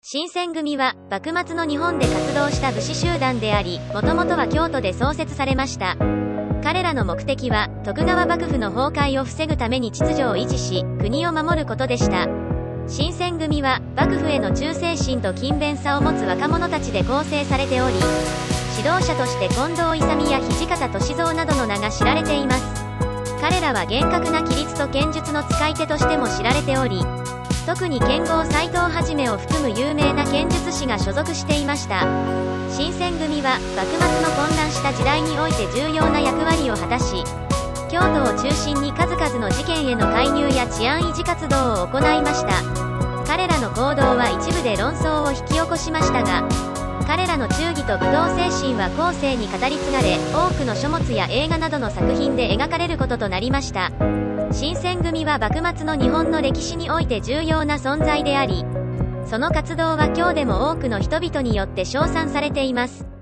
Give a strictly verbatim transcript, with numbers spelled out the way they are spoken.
新選組は幕末の日本で活動した武士集団であり、もともとは京都で創設されました。彼らの目的は徳川幕府の崩壊を防ぐために秩序を維持し、国を守ることでした。新選組は幕府への忠誠心と勤勉さを持つ若者たちで構成されており、指導者として近藤勇や土方歳三などの名が知られています。彼らは厳格な規律と剣術の使い手としても知られており、特に剣豪斎藤はじめを含む有名な剣術師が所属していました。新選組は幕末の混乱した時代において重要な役割を果たし、京都を中心に数々の事件への介入や治安維持活動を行いました。彼らの行動は一部で論争を引き起こしましたが、彼らの忠義と武道精神は後世に語り継がれ、多くの書物や映画などの作品で描かれることとなりました。新選組は幕末の日本の歴史において重要な存在であり、その活動は今日でも多くの人々によって称賛されています。